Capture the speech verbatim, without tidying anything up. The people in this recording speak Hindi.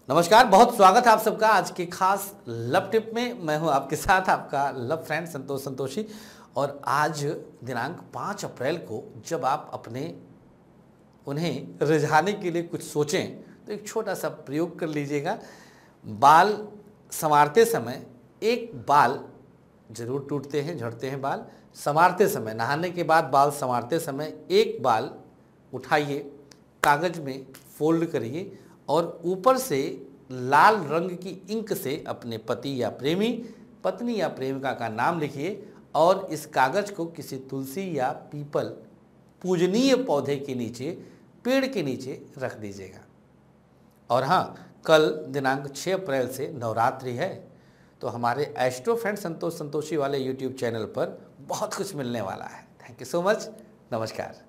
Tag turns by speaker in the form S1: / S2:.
S1: नमस्कार, बहुत स्वागत है आप सबका आज के खास लव टिप में। मैं हूं आपके साथ आपका लव फ्रेंड संतोष संतोषी। और आज दिनांक पाँच अप्रैल को जब आप अपने उन्हें रिझाने के लिए कुछ सोचें तो एक छोटा सा प्रयोग कर लीजिएगा। बाल संवारते समय एक बाल जरूर टूटते हैं, झड़ते हैं बाल। संवारते समय, नहाने के बाद बाल संवारते समय एक बाल उठाइए, कागज़ में फोल्ड करिए और ऊपर से लाल रंग की इंक से अपने पति या प्रेमी, पत्नी या प्रेमिका का नाम लिखिए और इस कागज़ को किसी तुलसी या पीपल पूजनीय पौधे के नीचे, पेड़ के नीचे रख दीजिएगा। और हाँ, कल दिनांक छः अप्रैल से नवरात्रि है, तो हमारे एस्ट्रो फ्रेंड संतोष संतोषी वाले यूट्यूब चैनल पर बहुत कुछ मिलने वाला है। Thank you so much. नमस्कार।